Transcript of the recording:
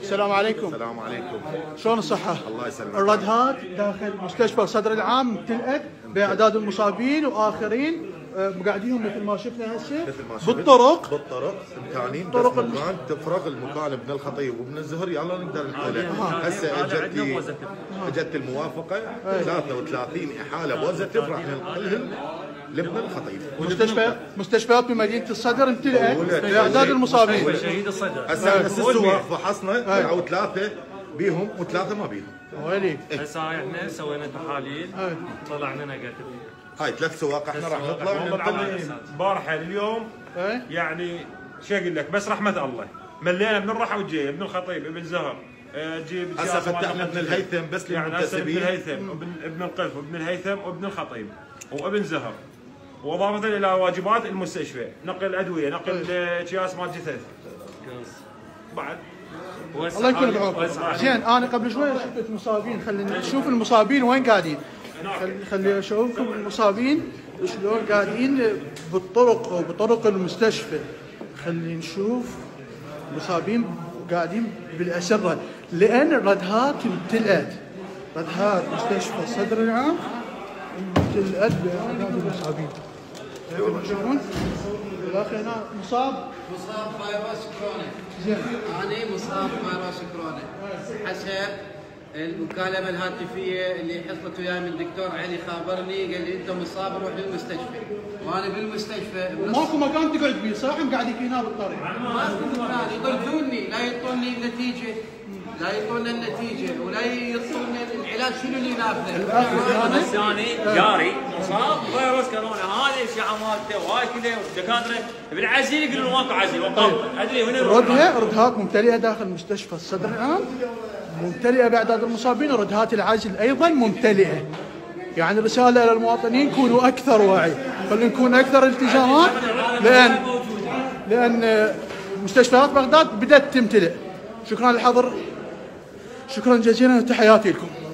السلام عليكم. السلام عليكم. شلون الصحة؟ الله يسلمك. الردهات داخل مستشفى الصدر العام امتلأت بأعداد المصابين وآخرين مقعدين مثل ما شفنا هسه بالطرق امكانين طرق بس مكان تفرغ المكان ابن الخطيب وابن الزهر يلا نقدر نحتله. هسه اجت الموافقة 33 إحالة بوزتيف راح ننقلهم لابن الخطيب. مستشفيات بمدينة الصدر امتلأت بأعداد المصابين. شهيد الصدر. هسه السواق فحصنا طلعوا 3 بيهم و3 ما بيهم. ويلي هسه احنا سوينا تحاليل طلعنا نيجاتيف. هاي 3 سواق احنا راح نطلع وننقل. البارحه اليوم يعني شو اقول لك بس رحمه الله ملينا من الراحه والجايه ابن الخطيب ابن زهر تجيب هسه فتحنا ابن الهيثم بس للمنتسبين. ابن الهيثم ابن القلف وابن الهيثم وابن الخطيب وابن زهر، واضافه الى واجبات المستشفى نقل ادويه نقل اكياس مال جثث بعد. الله يكون بعونكم. زين انا قبل شوي شفت مصابين، خلينا نشوف المصابين وين قاعدين. خلي اشوفكم المصابين شلون قاعدين بالطرق او بطرق المستشفى. خلي نشوف المصابين قاعدين بالاسره لان الردهات امتلأت. ردهات مستشفى الصدر العام امتلأت باعداد المصابين. تشوفون الاخ هنا مصاب فيروس كورونا. زين انا مصاب فيروس كورونا حسب المكالمه الهاتفيه اللي حصلت وياي من الدكتور علي، خابرني قال لي انت مصاب روح للمستشفى، وانا بالمستشفى ماكو مكان تقعد فيه صح؟ مقعدين هنا بالطريق ماكو مكان يضربوني، لا يعطوني النتيجه، لا يعطونا النتيجه ولا يعطونا العلاج شنو اللي نافذه. الثاني جاري مصاب فيروس كورونا، هذه الاشعه مالته وهاي كذا والدكاتره بالعزيل يقولون ماكو عزيل ادري وين ردهات ممتلئه داخل مستشفى الصدر العام، ممتلئه باعداد المصابين، وردهات العزل ايضا ممتلئه. يعني رساله الى المواطنين كونوا اكثر وعي، خلينا نكون اكثر التزامات لان مستشفيات بغداد بدات تمتلئ. شكرا للحضر، شكرا جزيلا وتحياتي لكم.